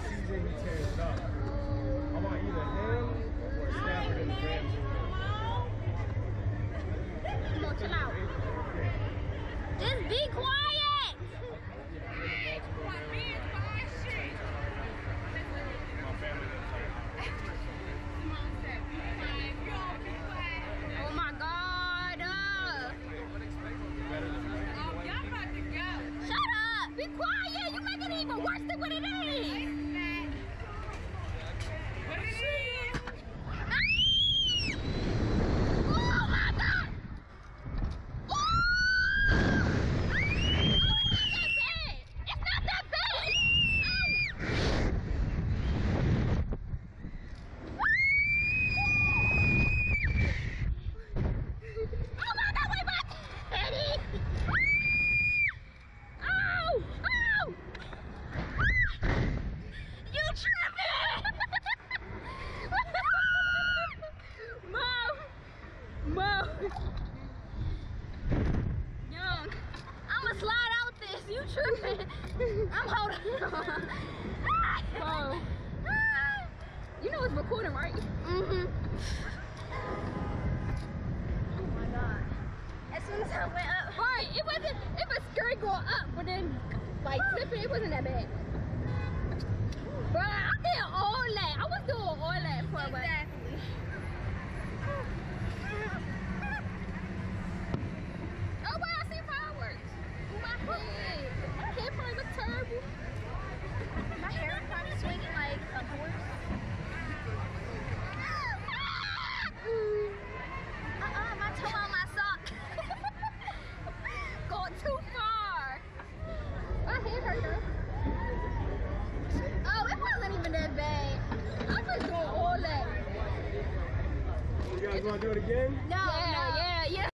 season, he tears it up. I want either him or Stafford in the Rams. Come on, chill out. Just be quiet. Oh my God. Shut up. Be quiet. You make it even worse than what it is. Oh my God. It's not that bad. Oh my God, wait, my teddy. Oh, oh. You tripping. Mom. Young, I'ma slide out this. You tripping. I'm holding on. Oh. You know it's recording, right? Mm-hmm. Oh my God. As soon as I went up. Right, it was scary going up, but then like flipping, it wasn't that bad. Bro, I did all that. I was doing all that for a while. Exactly. Oh wow, I see fireworks. Oh my head. My hair probably looks terrible. My hair is probably swinging like a horse. My toe on my sock. Going too far. My head hurt though. Oh, it wasn't even that bad. I was doing all that. You guys want to do it again? No, yeah.